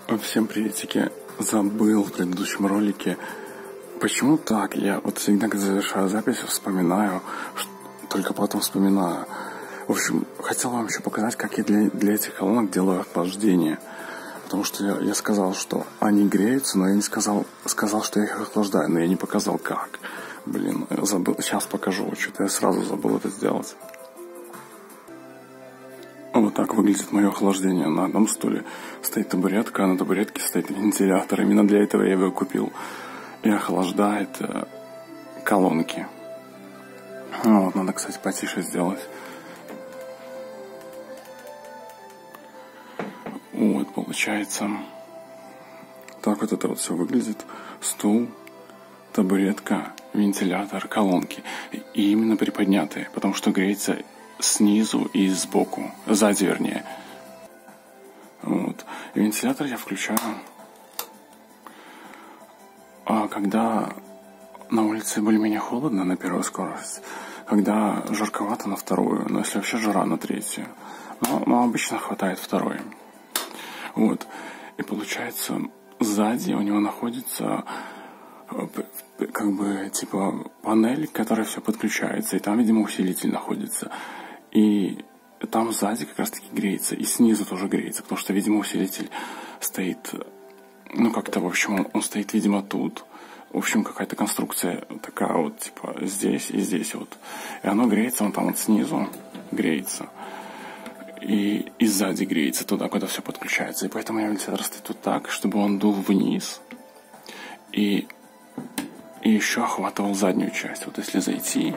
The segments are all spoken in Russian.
Всем приветики. Забыл в предыдущем ролике. Почему так? Я вот всегда, когда завершаю запись, вспоминаю, только потом вспоминаю. В общем, хотел вам еще показать, как я для этих колонок делаю охлаждение. Потому что я сказал, что они греются, но я не сказал, что я их охлаждаю, но я не показал как. Блин, забыл. Сейчас покажу. Что-то я сразу забыл это сделать. Вот так выглядит мое охлаждение. На одном стуле стоит табуретка, а на табуретке стоит вентилятор. Именно для этого я его купил. И охлаждает колонки. Вот, надо, кстати, потише сделать. Вот, получается. Так вот это вот все выглядит. Стул, табуретка, вентилятор, колонки. И именно приподнятые, потому что греется снизу и сбоку, сзади вернее. Вот. И вентилятор я включаю, когда на улице более-менее холодно на первую скорость, когда жарковато на вторую, но если вообще жара на третью. Но обычно хватает второй. Вот. И получается, сзади у него находится как бы типа панель, которая все подключается, и там, видимо, усилитель находится. И там сзади как раз таки греется, и снизу тоже греется, потому что, видимо, усилитель стоит, как-то, в общем, он стоит, видимо, тут. В общем, какая-то конструкция такая вот, типа, здесь и здесь вот. И оно греется, он там вот снизу греется. И сзади греется туда, куда все подключается. И поэтому я вентилятор стоит вот так, чтобы он дул вниз. И еще охватывал заднюю часть. Вот если зайти,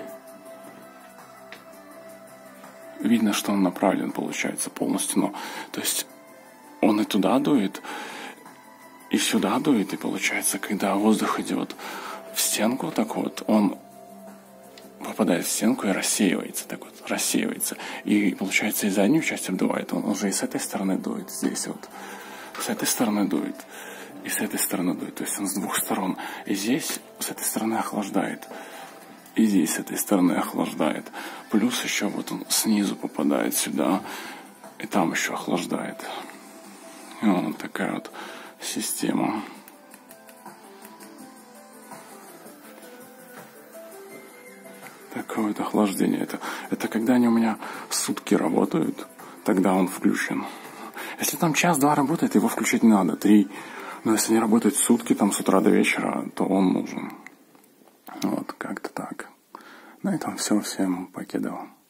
видно, что он направлен, получается, полностью. Но, то есть он и туда дует, и сюда дует. И получается, когда воздух идет в стенку, так вот, он попадает в стенку и рассеивается. Так вот, рассеивается. И, получается, и заднюю часть обдувает. Он уже и с этой стороны дует. Здесь вот. С этой стороны дует. И с этой стороны дует. То есть он с двух сторон. И здесь с этой стороны охлаждает. И здесь с этой стороны охлаждает. Плюс еще вот он снизу попадает сюда. И там еще охлаждает. И вот такая вот система. Такое вот охлаждение. Это когда они у меня сутки работают, тогда он включен. Если там час-два работает, его включать не надо. 3. Но если они работают сутки, там с утра до вечера, то он нужен. Вот как-то так. На этом все. Всем покедова.